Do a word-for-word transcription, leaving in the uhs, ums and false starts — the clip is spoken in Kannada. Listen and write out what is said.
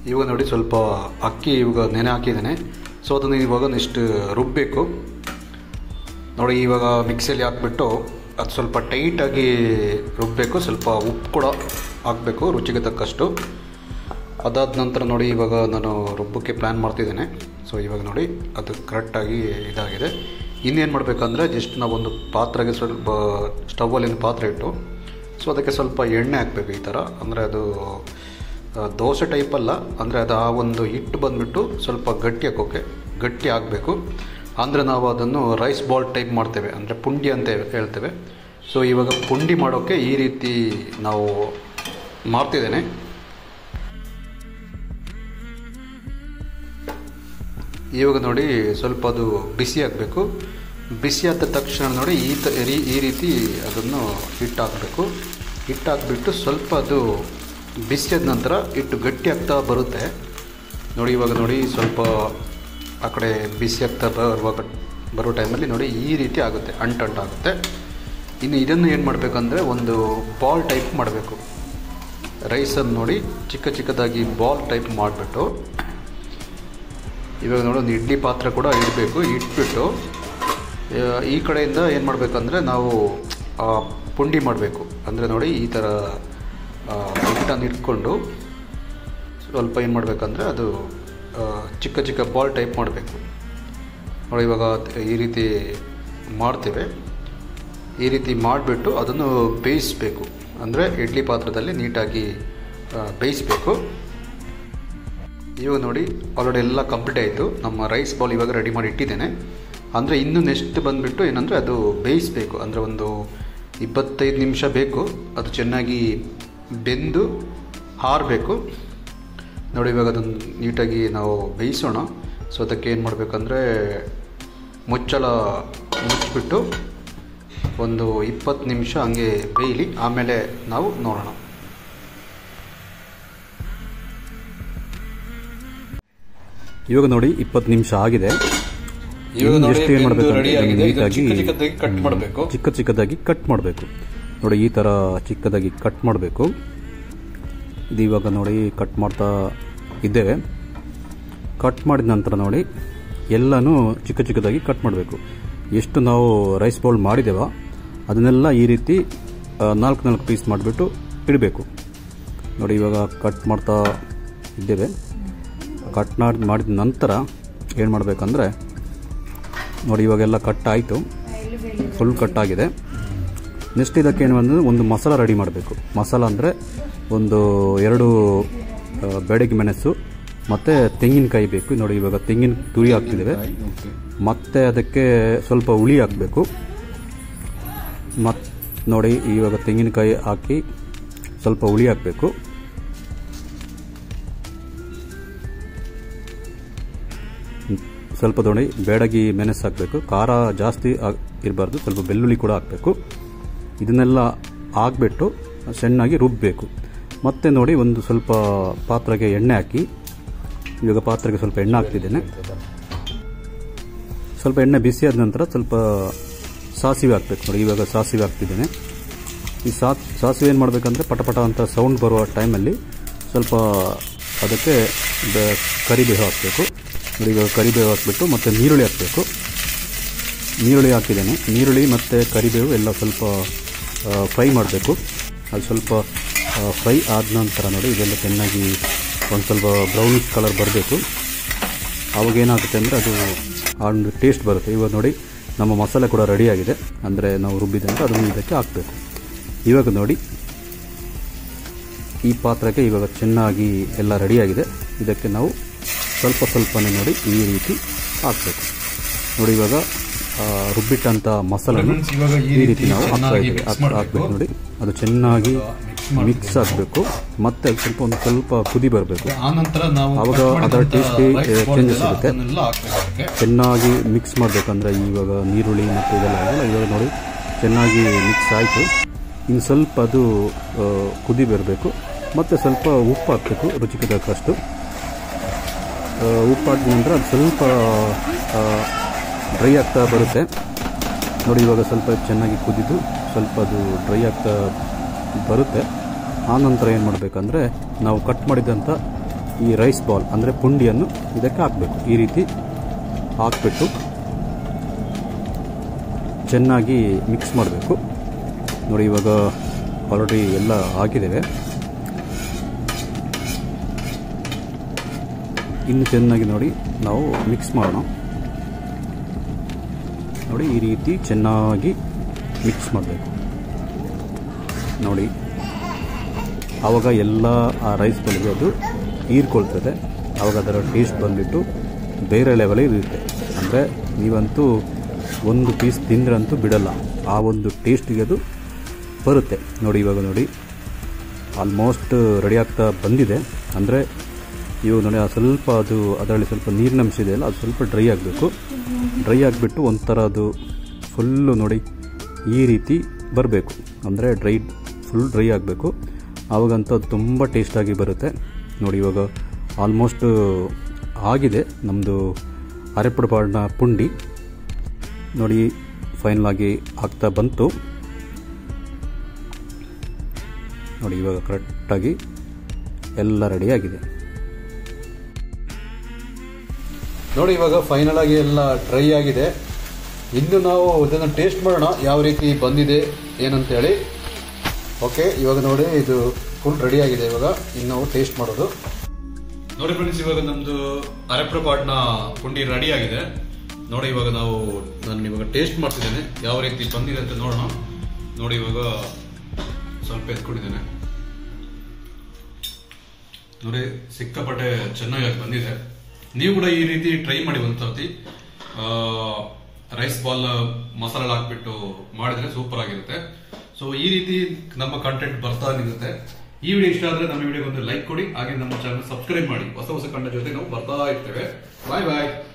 ಇವಾಗ ನೋಡಿ ಸ್ವಲ್ಪ ಅಕ್ಕಿ ಇವಾಗ ನೆನೆ ಹಾಕಿದ್ದೇನೆ. ಸೊ ಅದನ್ನು ಇವಾಗ ನೆಕ್ಸ್ಟ್ ರುಬ್ಬಬೇಕು ನೋಡಿ. ಇವಾಗ ಮಿಕ್ಸಿಯಲ್ಲಿ ಹಾಕ್ಬಿಟ್ಟು ಅದು ಸ್ವಲ್ಪ ಟೈಟಾಗಿ ರುಬ್ಬಬೇಕು. ಸ್ವಲ್ಪ ಉಪ್ಪು ಕೂಡ ಹಾಕಬೇಕು ರುಚಿಗೆ ತಕ್ಕಷ್ಟು. ಅದಾದ ನಂತರ ನೋಡಿ ಇವಾಗ ನಾನು ರುಬ್ಬಕ್ಕೆ ಪ್ಲ್ಯಾನ್ ಮಾಡ್ತಿದ್ದೇನೆ. ಸೊ ಇವಾಗ ನೋಡಿ ಅದು ಕರೆಕ್ಟಾಗಿ ಇದಾಗಿದೆ. ಇನ್ನೇನು ಮಾಡಬೇಕಂದ್ರೆ ಜಸ್ಟ್ ನಾವೊಂದು ಪಾತ್ರೆಗೆ ಸ್ವಲ್ಪ ಸ್ಟವ್ವಲ್ಲಿ ಪಾತ್ರೆ ಇಟ್ಟು ಸೊ ಅದಕ್ಕೆ ಸ್ವಲ್ಪ ಎಣ್ಣೆ ಹಾಕಬೇಕು ಈ ಥರ. ಅಂದರೆ ಅದು ದೋಸೆ ಟೈಪಲ್ಲ, ಅಂದರೆ ಅದು ಆ ಒಂದು ಹಿಟ್ಟು ಬಂದುಬಿಟ್ಟು ಸ್ವಲ್ಪ ಗಟ್ಟಿ ಹಾಕೋಕ್ಕೆ ಗಟ್ಟಿ ಆಗಬೇಕು. ಅಂದರೆ ನಾವು ಅದನ್ನು ರೈಸ್ ಬಾಲ್ ಟೈಪ್ ಮಾಡ್ತೇವೆ, ಅಂದರೆ ಪುಂಡಿ ಅಂತ ಹೇಳ್ತೇವೆ. ಸೊ ಇವಾಗ ಪುಂಡಿ ಮಾಡೋಕ್ಕೆ ಈ ರೀತಿ ನಾವು ಮಾಡ್ತಿದ್ದೇನೆ. ಇವಾಗ ನೋಡಿ ಸ್ವಲ್ಪ ಅದು ಬಿಸಿ ಆಗಬೇಕು. ಬಿಸಿ ಆದ ತಕ್ಷಣ ನೋಡಿ ಈ ತ ಈ ರೀತಿ ಅದನ್ನು ಹಿಟ್ಟು ಹಾಕಬೇಕು. ಹಿಟ್ಟು ಹಾಕ್ಬಿಟ್ಟು ಸ್ವಲ್ಪ ಅದು ಬಿಸಿಯಾದ ನಂತರ ಹಿಟ್ಟು ಗಟ್ಟಿ ಆಗ್ತಾ ಬರುತ್ತೆ ನೋಡಿ. ಇವಾಗ ನೋಡಿ ಸ್ವಲ್ಪ ಆ ಕಡೆ ಬಿಸಿ ಆಗ್ತಾ ಬರುವಾಗ ಬರೋ ಟೈಮಲ್ಲಿ ನೋಡಿ ಈ ರೀತಿ ಆಗುತ್ತೆ, ಅಂಟಂಟಾಗುತ್ತೆ. ಇನ್ನು ಇದನ್ನು ಏನು ಮಾಡಬೇಕಂದ್ರೆ ಒಂದು ಬಾಲ್ ಟೈಪ್ ಮಾಡಬೇಕು. ರೈಸನ್ನು ನೋಡಿ ಚಿಕ್ಕ ಚಿಕ್ಕದಾಗಿ ಬಾಲ್ ಟೈಪ್ ಮಾಡಿಬಿಟ್ಟು ಇವಾಗ ನೋಡಿ ಒಂದು ಇಡ್ಲಿ ಪಾತ್ರೆ ಕೂಡ ಇಡಬೇಕು. ಇಟ್ಬಿಟ್ಟು ಈ ಕಡೆಯಿಂದ ಏನು ಮಾಡಬೇಕಂದ್ರೆ ನಾವು ಪುಂಡಿ ಮಾಡಬೇಕು. ಅಂದರೆ ನೋಡಿ ಈ ಥರ ಹಿಟ್ಟನ್ನು ಇಟ್ಕೊಂಡು ಸ್ವಲ್ಪ ಏನು ಮಾಡಬೇಕಂದ್ರೆ ಅದು ಚಿಕ್ಕ ಚಿಕ್ಕ ಬಾಲ್ ಟೈಪ್ ಮಾಡಬೇಕು ನೋಡಿ. ಇವಾಗ ಈ ರೀತಿ ಮಾಡ್ತೇವೆ. ಈ ರೀತಿ ಮಾಡಿಬಿಟ್ಟು ಅದನ್ನು ಬೇಯಿಸಬೇಕು. ಅಂದರೆ ಇಡ್ಲಿ ಪಾತ್ರದಲ್ಲಿ ನೀಟಾಗಿ ಬೇಯಿಸಬೇಕು. ಇವಾಗ ನೋಡಿ ಆಲ್ರೆಡಿ ಎಲ್ಲ ಕಂಪ್ಲೀಟ್ ಆಯಿತು. ನಮ್ಮ ರೈಸ್ ಬಾಲ್ ಇವಾಗ ರೆಡಿ ಮಾಡಿ ಇಟ್ಟಿದ್ದೇನೆ. ಅಂದರೆ ಇನ್ನು ನೆಕ್ಸ್ಟ್ ಬಂದುಬಿಟ್ಟು ಏನಂದರೆ ಅದು ಬೇಯಿಸಬೇಕು. ಅಂದರೆ ಒಂದು ಇಪ್ಪತ್ತೈದು ನಿಮಿಷ ಬೇಕು ಅದು ಚೆನ್ನಾಗಿ ಬೆಂದು ಹಾರಬೇಕು ನೋಡಿ. ಇವಾಗ ಅದನ್ನು ನೀಟಾಗಿ ನಾವು ಬೇಯಿಸೋಣ. ಸೊ ಅದಕ್ಕೆ ಏನು ಮಾಡಬೇಕಂದ್ರೆ ಮುಚ್ಚಳ ಮುಚ್ಚಿಬಿಟ್ಟು ಒಂದು ಇಪ್ಪತ್ತು ನಿಮಿಷ ಹಂಗೆ ಬೇಯಲಿ, ಆಮೇಲೆ ನಾವು ನೋಡೋಣ. ಇವಾಗ ನೋಡಿ ಇಪ್ಪತ್ತು ನಿಮಿಷ ಆಗಿದೆ. ಇವಾಗ ಎಷ್ಟು ಏನು ಮಾಡಬೇಕು, ನೀಟಾಗಿ ಕಟ್ ಮಾಡಬೇಕು, ಚಿಕ್ಕ ಚಿಕ್ಕದಾಗಿ ಕಟ್ ಮಾಡಬೇಕು ನೋಡಿ. ಈ ಥರ ಚಿಕ್ಕದಾಗಿ ಕಟ್ ಮಾಡಬೇಕು. ಇದು ಇವಾಗ ನೋಡಿ ಕಟ್ ಮಾಡ್ತಾ ಇದ್ದೇವೆ. ಕಟ್ ಮಾಡಿದ ನಂತರ ನೋಡಿ ಎಲ್ಲನೂ ಚಿಕ್ಕ ಚಿಕ್ಕದಾಗಿ ಕಟ್ ಮಾಡಬೇಕು. ಎಷ್ಟು ನಾವು ರೈಸ್ ಬೌಲ್ ಮಾಡಿದ್ದೇವ ಅದನ್ನೆಲ್ಲ ಈ ರೀತಿ ನಾಲ್ಕು ನಾಲ್ಕು ಪೀಸ್ ಮಾಡಿಬಿಟ್ಟು ಇಡಬೇಕು ನೋಡಿ. ಇವಾಗ ಕಟ್ ಮಾಡ್ತಾ ಇದ್ದೇವೆ. ಕಟ್ ಮಾಡಿ ಮಾಡಿದ ನಂತರ ಏನು ಮಾಡಬೇಕಂದ್ರೆ ನೋಡಿ ಇವಾಗೆಲ್ಲ ಕಟ್ ಆಯಿತು, ಫುಲ್ ಕಟ್ ಆಗಿದೆ. ನೆಕ್ಸ್ಟ್ ಇದಕ್ಕೆ ಏನು ಅಂದರೆ ಒಂದು ಮಸಾಲ ರೆಡಿ ಮಾಡಬೇಕು. ಮಸಾಲ ಅಂದರೆ ಒಂದು ಎರಡು ಬೆಡಗಿ ಮೆಣಸು ಮತ್ತು ತೆಂಗಿನಕಾಯಿ ಬೇಕು ನೋಡಿ. ಇವಾಗ ತೆಂಗಿನ ತುರಿ ಹಾಕ್ತಿದ್ದೇವೆ. ಮತ್ತು ಅದಕ್ಕೆ ಸ್ವಲ್ಪ ಹುಳಿ ಹಾಕಬೇಕು. ಮತ್ತು ನೋಡಿ ಇವಾಗ ತೆಂಗಿನಕಾಯಿ ಹಾಕಿ ಸ್ವಲ್ಪ ಹುಳಿ ಹಾಕಬೇಕು. ಸ್ವಲ್ಪ ನೋಡಿ ಬೇಡಗಿ ಮೆಣಸು ಹಾಕಬೇಕು. ಖಾರ ಜಾಸ್ತಿ ಇರಬಾರ್ದು, ಸ್ವಲ್ಪ ಬೆಳ್ಳುಳ್ಳಿ ಕೂಡ ಹಾಕಬೇಕು. ಇದನ್ನೆಲ್ಲ ಹಾಕ್ಬಿಟ್ಟು ಚೆನ್ನಾಗಿ ರುಬ್ಬಬೇಕು. ಮತ್ತೆ ನೋಡಿ ಒಂದು ಸ್ವಲ್ಪ ಪಾತ್ರೆಗೆ ಎಣ್ಣೆ ಹಾಕಿ, ಇವಾಗ ಪಾತ್ರೆಗೆ ಸ್ವಲ್ಪ ಎಣ್ಣೆ ಹಾಕ್ತಿದ್ದೇನೆ. ಸ್ವಲ್ಪ ಎಣ್ಣೆ ಬಿಸಿ ಆದ ನಂತರ ಸ್ವಲ್ಪ ಸಾಸಿವೆ ಹಾಕಬೇಕು ನೋಡಿ. ಇವಾಗ ಸಾಸಿವೆ ಹಾಕ್ತಿದ್ದೇನೆ. ಈ ಸಾ ಸಾಸಿವೆ ಏನು ಮಾಡಬೇಕಂದ್ರೆ ಪಟಪಟ ಅಂತ ಸೌಂಡ್ ಬರುವ ಟೈಮಲ್ಲಿ ಸ್ವಲ್ಪ ಅದಕ್ಕೆ ಕರಿಬೇವು ಹಾಕಬೇಕು ನೋಡಿ. ಇವಾಗ ಕರಿಬೇವು ಹಾಕ್ಬಿಟ್ಟು ಮತ್ತು ನೀರುಳ್ಳಿ ಹಾಕಬೇಕು. ನೀರುಳ್ಳಿ ಹಾಕಿದ್ದೇನೆ. ನೀರುಳ್ಳಿ ಮತ್ತು ಕರಿಬೇವು ಎಲ್ಲ ಸ್ವಲ್ಪ ಫ್ರೈ ಮಾಡಬೇಕು. ಅದು ಸ್ವಲ್ಪ ಫ್ರೈ ಆದ ನಂತರ ನೋಡಿ ಇದೆಲ್ಲ ಚೆನ್ನಾಗಿ ಒಂದು ಸ್ವಲ್ಪ ಬ್ರೌನಿಶ್ ಕಲರ್ ಬರಬೇಕು. ಆವಾಗ ಏನಾಗುತ್ತೆ ಅಂದರೆ ಅದು ಆ ಒಂದು ಟೇಸ್ಟ್ ಬರುತ್ತೆ. ಇವಾಗ ನೋಡಿ ನಮ್ಮ ಮಸಾಲೆ ಕೂಡ ರೆಡಿಯಾಗಿದೆ. ಅಂದರೆ ನಾವು ರುಬ್ಬಿದಂತ ಅದನ್ನು ಇದಕ್ಕೆ ಹಾಕಬೇಕು. ಇವಾಗ ನೋಡಿ ಈ ಪಾತ್ರಕ್ಕೆ ಇವಾಗ ಚೆನ್ನಾಗಿ ಎಲ್ಲ ರೆಡಿಯಾಗಿದೆ. ಇದಕ್ಕೆ ನಾವು ಸ್ವಲ್ಪ ಸ್ವಲ್ಪನೇ ನೋಡಿ ಈ ರೀತಿ ಹಾಕಬೇಕು ನೋಡಿ. ಇವಾಗ ರುಬ್ಬಿಟ್ಟಂಥ ಮಸಾಲನ್ನು ಈ ರೀತಿ ನಾವು ಹಾಕ್ತಾ ಇದ್ದೀವಿ. ಹಾಕ್ಬೇಕು ನೋಡಿ. ಅದು ಚೆನ್ನಾಗಿ ಮಿಕ್ಸ್ ಆಗಬೇಕು. ಮತ್ತೆ ಸ್ವಲ್ಪ ಒಂದು ಸ್ವಲ್ಪ ಕುದಿ ಬರಬೇಕು. ಆವಾಗ ಅದರ ಟೇಸ್ಟಿ ಚೇಂಜಸ್ ಇರುತ್ತೆ. ಚೆನ್ನಾಗಿ ಮಿಕ್ಸ್ ಮಾಡಬೇಕಂದ್ರೆ ಇವಾಗ ನೀರುಳ್ಳಿ ಮತ್ತು ಇದೆಲ್ಲ ಆಗಿಲ್ಲ. ಇವಾಗ ನೋಡಿ ಚೆನ್ನಾಗಿ ಮಿಕ್ಸ್ ಆಯಿತು. ಇನ್ನು ಸ್ವಲ್ಪ ಅದು ಕುದಿ ಬರಬೇಕು. ಮತ್ತು ಸ್ವಲ್ಪ ಉಪ್ಪು ಹಾಕಬೇಕು ರುಚಿಗೆ ತಕ್ಕಷ್ಟು. ಉಪ್ಪು ಹಾಕಿದ ನಂತರ ಅದು ಸ್ವಲ್ಪ ಡ್ರೈ ಆಗ್ತಾ ಬರುತ್ತೆ ನೋಡಿ. ಇವಾಗ ಸ್ವಲ್ಪ ಚೆನ್ನಾಗಿ ಕುದಿದು ಸ್ವಲ್ಪ ಅದು ಡ್ರೈ ಆಗ್ತಾ ಬರುತ್ತೆ. ಆನಂತರ ಏನು ಮಾಡಬೇಕಂದ್ರೆ ನಾವು ಕಟ್ ಮಾಡಿದಂಥ ಈ ರೈಸ್ ಬಾಲ್ ಅಂದರೆ ಪುಂಡಿಯನ್ನು ಇದಕ್ಕೆ ಹಾಕಬೇಕು. ಈ ರೀತಿ ಹಾಕ್ಬಿಟ್ಟು ಚೆನ್ನಾಗಿ ಮಿಕ್ಸ್ ಮಾಡಬೇಕು. ನೋಡಿ ಇವಾಗ ಆಲ್ರೆಡಿ ಎಲ್ಲ ಹಾಕಿದ್ದೇವೆ. ಇನ್ನು ಚೆನ್ನಾಗಿ ನೋಡಿ ನಾವು ಮಿಕ್ಸ್ ಮಾಡೋಣ. ನೋಡಿ ಈ ರೀತಿ ಚೆನ್ನಾಗಿ ಮಿಕ್ಸ್ ಮಾಡಬೇಕು. ನೋಡಿ ಆವಾಗ ಎಲ್ಲ ಆ ರೈಸ್ ಬಾಲ್ಗೆ ಅದು ಹೀರ್ಕೊಳ್ತದೆ. ಆವಾಗ ಅದರ ಟೇಸ್ಟ್ ಬಂದುಬಿಟ್ಟು ಬೇರೆ ಲೆವೆಲೇ ಇರುತ್ತೆ. ಅಂದರೆ ನೀವಂತೂ ಒಂದು ಪೀಸ್ ತಿಂದ್ರಂತೂ ಬಿಡಲ್ಲ, ಆ ಒಂದು ಟೇಸ್ಟಿಗೆ ಅದು ಬರುತ್ತೆ. ನೋಡಿ ಇವಾಗ ನೋಡಿ ಆಲ್ಮೋಸ್ಟ್ ರೆಡಿ ಆಗ್ತಾ ಬಂದಿದೆ. ಅಂದರೆ ಇವಾಗ ನೋಡಿ ಆ ಸ್ವಲ್ಪ ಅದು ಅದರಲ್ಲಿ ಸ್ವಲ್ಪ ನೀರಿನಂಶ ಇದೆಯಲ್ಲ, ಅದು ಸ್ವಲ್ಪ ಡ್ರೈ ಆಗಬೇಕು. ಡ್ರೈ ಆಗಿಬಿಟ್ಟು ಒಂಥರ ಅದು ಫುಲ್ಲು ನೋಡಿ ಈ ರೀತಿ ಬರಬೇಕು. ಅಂದರೆ ಡ್ರೈ ಫುಲ್ ಡ್ರೈ ಆಗಬೇಕು. ಆವಾಗಂತೂ ಅದು ತುಂಬ ಟೇಸ್ಟಾಗಿ ಬರುತ್ತೆ. ನೋಡಿ ಇವಾಗ ಆಲ್ಮೋಸ್ಟ್ ಆಗಿದೆ ನಮ್ಮದು ಅರೆಪುರ ಪಾಡ್ನ ಪುಂಡಿ. ನೋಡಿ ಫೈನಲ್ ಆಗಿ ಆಗ್ತಾ ಬಂತು. ನೋಡಿ ಇವಾಗ ಕರೆಕ್ಟಾಗಿ ಎಲ್ಲ ರೆಡಿ ಆಗಿದೆ. ನೋಡಿ ಇವಾಗ ಫೈನಲ್ ಆಗಿ ಎಲ್ಲ ಡ್ರೈ ಆಗಿದೆ. ಇನ್ನು ನಾವು ಇದನ್ನು ಟೇಸ್ಟ್ ಮಾಡೋಣ ಯಾವ ರೀತಿ ಬಂದಿದೆ ಏನಂತೇಳಿ. ಓಕೆ, ಇವಾಗ ನೋಡಿ ಇದು ಫುಲ್ ರೆಡಿ ಆಗಿದೆ. ಇವಾಗ ಇನ್ನು ಟೇಸ್ಟ್ ಮಾಡೋದು. ನೋಡಿ ಫ್ರೆಂಡ್ಸ್, ಇವಾಗ ನಮ್ದು ಅರೆಪುರ ಪಾಡ್ನ ಪುಂಡಿ ರೆಡಿ ಆಗಿದೆ. ನೋಡಿ ಇವಾಗ ನಾವು ನಾನು ಇವಾಗ ಟೇಸ್ಟ್ ಮಾಡ್ತಿದ್ದೇನೆ ಯಾವ ರೀತಿ ಬಂದಿದೆ ಅಂತ ನೋಡೋಣ. ನೋಡಿ ಇವಾಗ ಸ್ವಲ್ಪ ಎತ್ಕೊಂಡಿದ್ದೇನೆ. ನೋಡಿ ಸಿಕ್ಕಾಪಟ್ಟೆ ಚೆನ್ನಾಗಿ ಬಂದಿದೆ. ನೀವು ಕೂಡ ಈ ರೀತಿ ಟ್ರೈ ಮಾಡಿ ಒಂದ್ಸರ್ತಿ. ರೈಸ್ ಬಾಲ್ ಮಸಾಲೆ ಹಾಕ್ಬಿಟ್ಟು ಮಾಡಿದ್ರೆ ಸೂಪರ್ ಆಗಿರುತ್ತೆ. ಸೊ ಈ ರೀತಿ ನಮ್ಮ ಕಂಟೆಂಟ್ ಬರ್ತಾ ನಿಲ್ಲುತ್ತೆ. ಈ ವಿಡಿಯೋ ಇಷ್ಟ ಆದ್ರೆ ನಮ್ಮ ವಿಡಿಯೋಗೆ ಒಂದು ಲೈಕ್ ಕೊಡಿ, ಹಾಗೆ ನಮ್ಮ ಚಾನಲ್ ಸಬ್ಸ್ಕ್ರೈಬ್ ಮಾಡಿ. ಹೊಸ ಹೊಸ ಕಂಟೆಂಟ್ ಜೊತೆ ನಾವು ಬರ್ತಾ ಇರ್ತೇವೆ. ಬಾಯ್ ಬಾಯ್.